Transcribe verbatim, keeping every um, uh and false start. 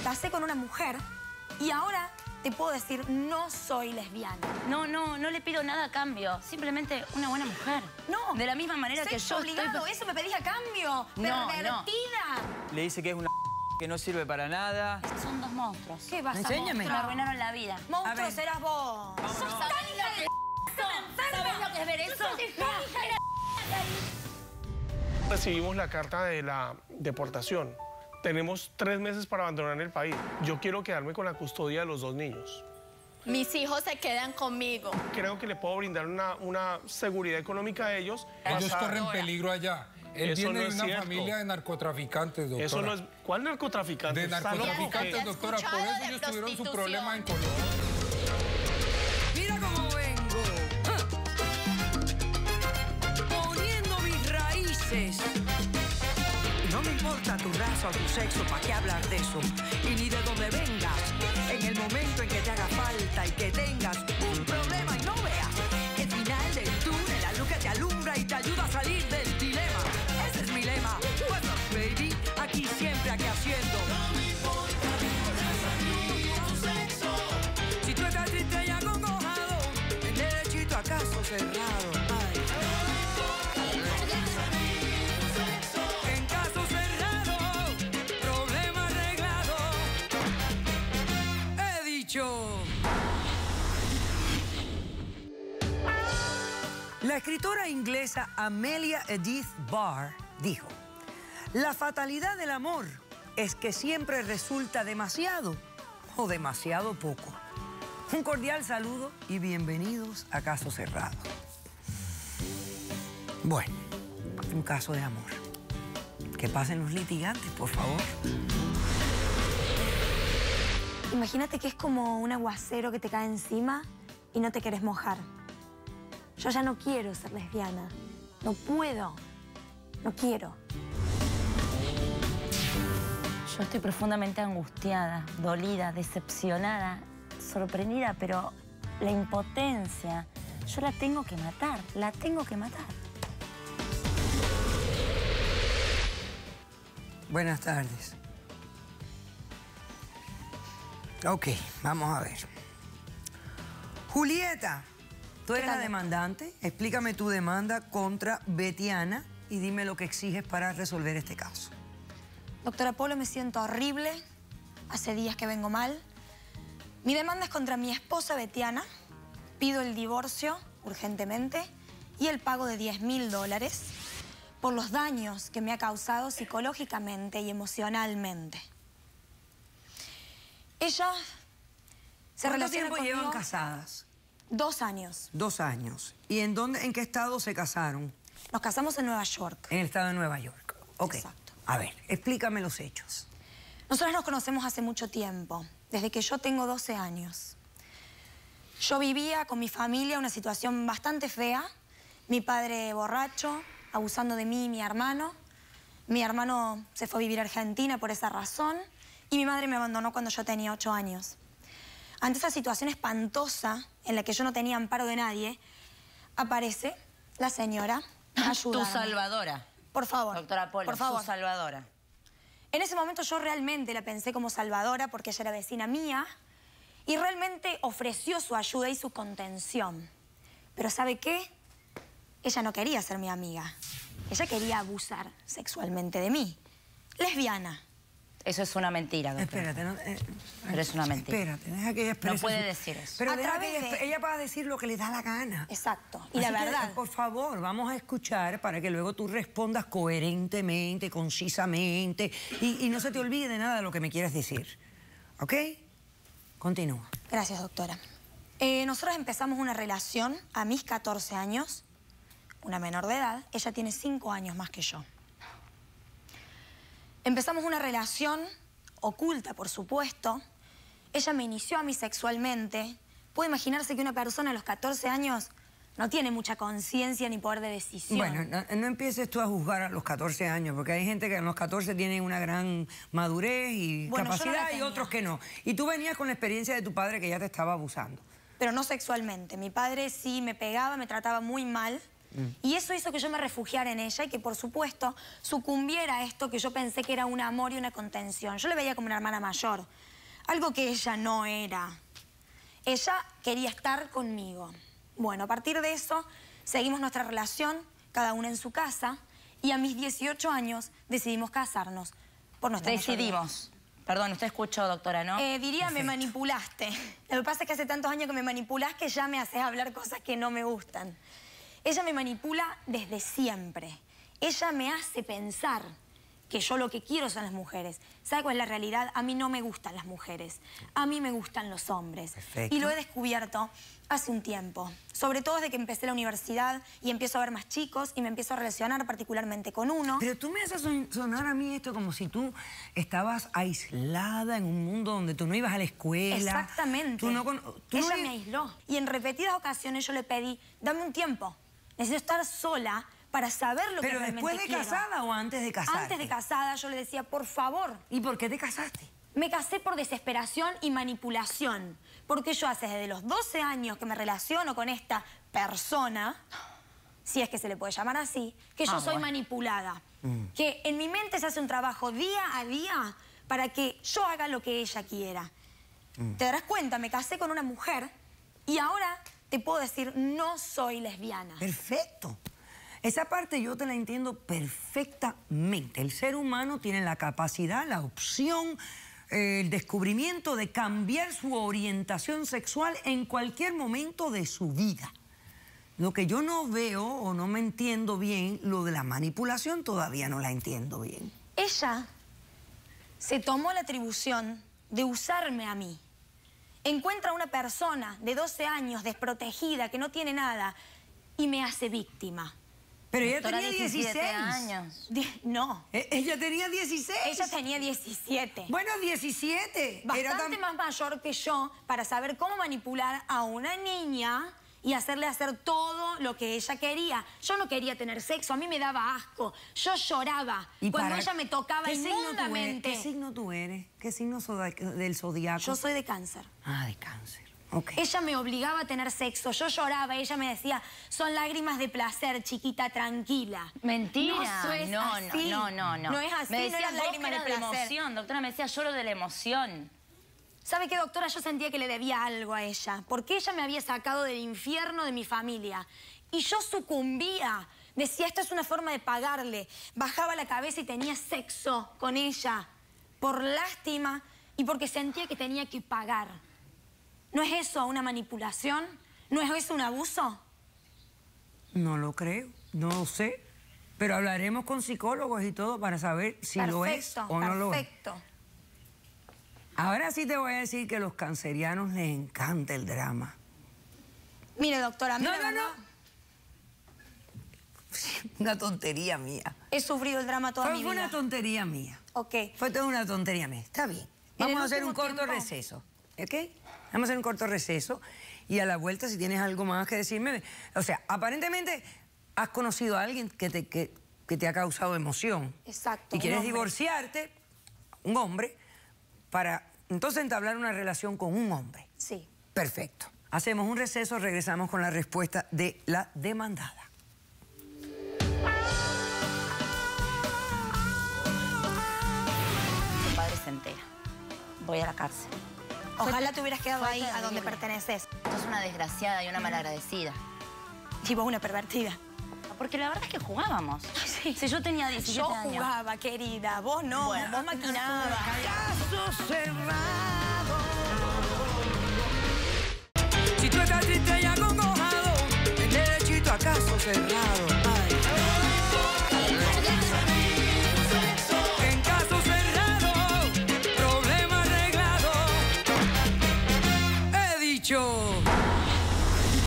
casé con una mujer y ahora te puedo decir, no soy lesbiana. No, no, no le pido nada a cambio. Simplemente una buena mujer. No. De la misma manera que yo obligado, estoy... eso me pedís a cambio. No, Pervertida. Le dice que es una que no sirve para nada. Estos son dos monstruos. ¿Qué vas a Enséñame. Me mostrar? arruinaron la vida. Monstruos eras vos. ¿Sos tan hija de ¿Sabés lo que es ver eso? Recibimos la carta de la deportación. Tenemos tres meses para abandonar el país. Yo quiero quedarme con la custodia de los dos niños. Mis hijos se quedan conmigo. Creo que le puedo brindar una, una seguridad económica a ellos. Ellos Basada- corren peligro allá. Él Eso viene no de es una cierto. familia de narcotraficantes, doctora. Eso no es... ¿Cuál narcotraficante? De ¿Está loco o narcotraficantes, qué? doctora. Por escuchado eso de ellos tuvieron su prostitución. problema en Colombia. Mira cómo vengo. ¡Ah! Poniendo mis raíces. No me importa tu raza o tu sexo, ¿para qué hablar de eso? Y ni de dónde vengas. En el momento en que te haga falta y que tengas un problema y no veas el final del túnel, la luz que te alumbra y te ayuda a salir del dilema. Ese es mi lema. What's up, baby? Aquí siempre, aquí haciendo. No me importa tu sexo. Si tú estás triste y acongojado, el derechito acaso cerrado. Ay. En caso cerrado, problema arreglado. He dicho. La escritora inglesa Amelia Edith Barr dijo: la fatalidad del amor es que siempre resulta demasiado o demasiado poco. Un cordial saludo y bienvenidos a Caso Cerrado. Bueno, un caso de amor. Que pasen los litigantes, por favor. Imagínate que es como un aguacero que te cae encima y no te querés mojar. Yo ya no quiero ser lesbiana. No puedo. No quiero. Yo estoy profundamente angustiada, dolida, decepcionada, sorprendida, pero la impotencia, yo la tengo que matar, la tengo que matar. Buenas tardes. Ok, vamos a ver. Julieta, tú eres la demandante. Explícame tu demanda contra Betiana y dime lo que exiges para resolver este caso. Doctora Polo, me siento horrible. Hace días que vengo mal. Mi demanda es contra mi esposa Betiana. Pido el divorcio urgentemente y el pago de diez mil dólares por los daños que me ha causado psicológicamente y emocionalmente. Ella se ¿Cuánto relaciona tiempo conmigo llevan casadas? Dos años. Dos años. ¿Y en dónde, en qué estado se casaron? Nos casamos en Nueva York. En el estado de Nueva York. Ok. Exacto. A ver, explícame los hechos. Nosotros nos conocemos hace mucho tiempo, desde que yo tengo doce años. Yo vivía con mi familia una situación bastante fea. Mi padre borracho, abusando de mí y mi hermano. Mi hermano se fue a vivir a Argentina por esa razón. Y mi madre me abandonó cuando yo tenía ocho años. Ante esa situación espantosa, en la que yo no tenía amparo de nadie, aparece la señora a ayudarme. Tu salvadora. Por favor. Doctora Polo, por favor. su salvadora. En ese momento yo realmente la pensé como salvadora porque ella era vecina mía y realmente ofreció su ayuda y su contención. Pero ¿sabe qué? Ella no quería ser mi amiga. Ella quería abusar sexualmente de mí. Lesbiana. Eso es una mentira, doctora. Espérate, no, eh, Pero es una mentira. Espérate, deja que ella exprese No puede su- decir eso. Pero A deja que través ella, de- ella va a decir lo que le da la gana. Exacto. Y Así la que, verdad. por favor, vamos a escuchar para que luego tú respondas coherentemente, concisamente y, y no se te olvide nada de lo que me quieras decir. ¿Ok? Continúa. Gracias, doctora. Eh, nosotros empezamos una relación a mis catorce años, una menor de edad. Ella tiene cinco años más que yo. Empezamos una relación oculta, por supuesto. Ella me inició a mí sexualmente. Puede imaginarse que una persona a los catorce años no tiene mucha conciencia ni poder de decisión. Bueno, no, no empieces tú a juzgar a los catorce años, porque hay gente que a los catorce tiene una gran madurez y Bueno, yo no la capacidad y tenía. otros que no. Y tú venías con la experiencia de tu padre que ya te estaba abusando. Pero no sexualmente. Mi padre sí me pegaba, me trataba muy mal. Mm. Y eso hizo que yo me refugiara en ella y que, por supuesto, sucumbiera a esto que yo pensé que era un amor y una contención. Yo le veía como una hermana mayor, algo que ella no era. Ella quería estar conmigo. Bueno, a partir de eso, seguimos nuestra relación, cada una en su casa, y a mis dieciocho años decidimos casarnos por nuestra Decidimos. Mayoría. Perdón, usted escuchó, doctora, ¿no? Eh, diría, Perfecto. Me manipulaste. Lo que pasa es que hace tantos años que me manipulas que ya me haces hablar cosas que no me gustan. Ella me manipula desde siempre. Ella me hace pensar que yo lo que quiero son las mujeres. ¿Sabe cuál es la realidad? A mí no me gustan las mujeres. A mí me gustan los hombres. Perfecto. Y lo he descubierto hace un tiempo. Sobre todo desde que empecé la universidad y empiezo a ver más chicos y me empiezo a relacionar particularmente con uno. Pero tú me haces sonar a mí esto como si tú estabas aislada en un mundo donde tú no ibas a la escuela. Exactamente. Tú no, tú Ella no... me aisló. Y en repetidas ocasiones yo le pedí, dame un tiempo. Necesito estar sola para saber lo ¿Pero que realmente quiero. ¿Pero después de casada o antes de casarte? Antes de casada yo le decía, por favor. ¿Y por qué te casaste? Me casé por desesperación y manipulación. Porque yo hace desde los doce años que me relaciono con esta persona, si es que se le puede llamar así, que yo ah, soy bueno. manipulada. Mm. Que en mi mente se hace un trabajo día a día para que yo haga lo que ella quiera. Mm. Te darás cuenta, me casé con una mujer y ahora te puedo decir, no soy lesbiana. Perfecto. Esa parte yo te la entiendo perfectamente. El ser humano tiene la capacidad, la opción, eh, el descubrimiento de cambiar su orientación sexual en cualquier momento de su vida. Lo que yo no veo o no me entiendo bien, lo de la manipulación todavía no la entiendo bien. Ella se tomó la atribución de usarme a mí. Encuentra a una persona de doce años desprotegida, que no tiene nada, y me hace víctima. Pero ella tenía dieciséis años. Die no. E ella tenía dieciséis. Ella tenía diecisiete. Bueno, diecisiete. Bastante Era tan... más mayor que yo para saber cómo manipular a una niña y hacerle hacer todo lo que ella quería. Yo no quería tener sexo, a mí me daba asco. Yo lloraba cuando para... ella me tocaba ¿Qué inmundamente. ¿Qué signo tú eres? ¿Qué signo del zodiaco? Yo soy de cáncer. Ah, de cáncer. Okay. Ella me obligaba a tener sexo, yo lloraba, ella me decía, son lágrimas de placer, chiquita, tranquila. Mentira. No, es no, así. no, no, no. No es así, me decía, no lágrimas de, de placer. emoción, doctora, me decía, lloro de la emoción. ¿Sabe qué, doctora? Yo sentía que le debía algo a ella, porque ella me había sacado del infierno de mi familia. Y yo sucumbía. Decía, esto es una forma de pagarle. Bajaba la cabeza y tenía sexo con ella, por lástima y porque sentía que tenía que pagar. ¿No es eso una manipulación? ¿No es eso un abuso? No lo creo, no lo sé. Pero hablaremos con psicólogos y todo para saber si perfecto, lo es o no lo es. Perfecto. Ahora sí te voy a decir que a los cancerianos les encanta el drama. Mire, doctora, no, no, no. Una tontería mía. He sufrido el drama toda fue, mi fue vida. Fue una tontería mía. Ok. Fue toda una tontería mía. Está bien. Vamos a hacer un corto tiempo. receso. ¿Ok? Vamos a hacer un corto receso y a la vuelta, si tienes algo más que decirme... O sea, aparentemente has conocido a alguien que te, que, que te ha causado emoción. Exacto. Y quieres divorciarte, un hombre, para entonces entablar una relación con un hombre. Sí. Perfecto. Hacemos un receso, regresamos con la respuesta de la demandada. Tu padre se entera. Voy a la cárcel. Ojalá te hubieras quedado ahí a donde perteneces. Sos una desgraciada y una malagradecida. Y vos una pervertida. Porque la verdad es que jugábamos. Sí. Si yo tenía diecisiete yo años. Yo jugaba, querida. Vos no, bueno, vos maquinabas. Caso cerrado.